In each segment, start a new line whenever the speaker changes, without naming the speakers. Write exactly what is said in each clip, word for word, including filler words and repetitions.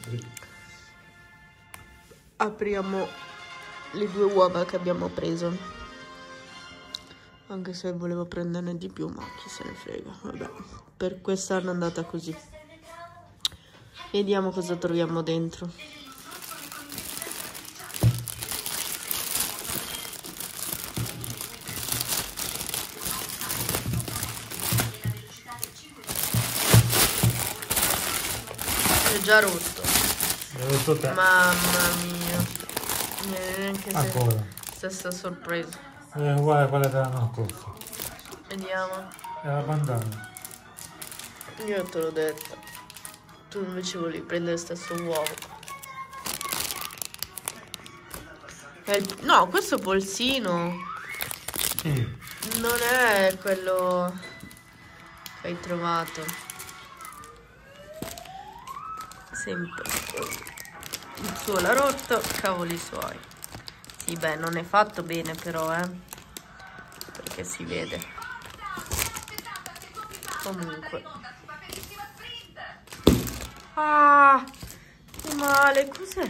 Apriamo le due uova che abbiamo preso, anche se volevo prenderne di più, ma chi se ne frega. Vabbè, per quest'anno è andata così. Vediamo cosa troviamo dentro. È già rotto.
È rotto te.
Mamma mia. Neanche se
Ancora.
stessa sorpresa.
È uguale a quella dell'anno scorso.
Vediamo.
È la bandana.
Io te l'ho detto. Tu invece volevi prendere lo stesso uovo. È il... No, questo polsino.
Sì.
Non è quello che hai trovato. Sempre il suo l'ha rotto, cavoli suoi. Sì, beh, non è fatto bene però, eh. Perché si vede. Comunque. Ah, che male, cos'è?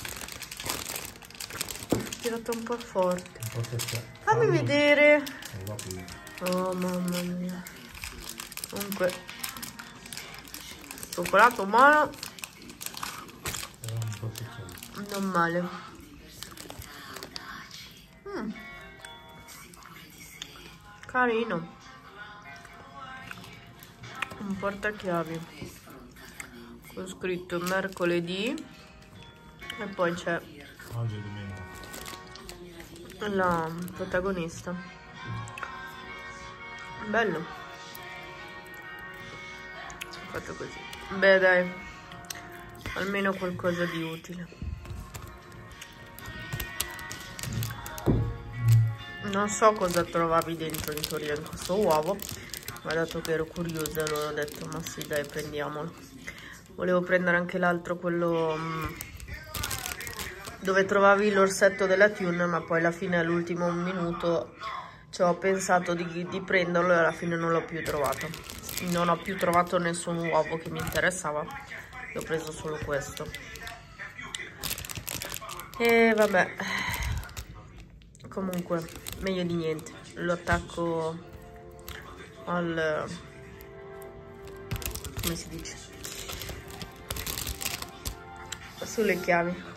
Ho tirato un po' forte.
Un po' c'è.
Fammi vedere.
Non va più.
Oh, mamma mia. Comunque, cioccolato buono.
Però un po' c'è.
Non male. Mm. Carino. Un portachiavi con scritto mercoledì e poi c'è
Oggi è domenica.
la protagonista. Bello. Sono fatto così. Beh, dai, almeno qualcosa di utile. Non so cosa trovavi dentro in teoria in questo uovo, ma dato che ero curiosa allora ho detto ma sì dai, prendiamolo. Volevo prendere anche l'altro, quello mh, dove trovavi l'orsetto della Tune, ma poi alla fine all'ultimo minuto ci ho pensato di, di prenderlo e alla fine non l'ho più trovato. Non ho più trovato nessun uovo che mi interessava, ho preso solo questo. E vabbè, comunque meglio di niente. Lo attacco al... come si dice? Sulle chiavi.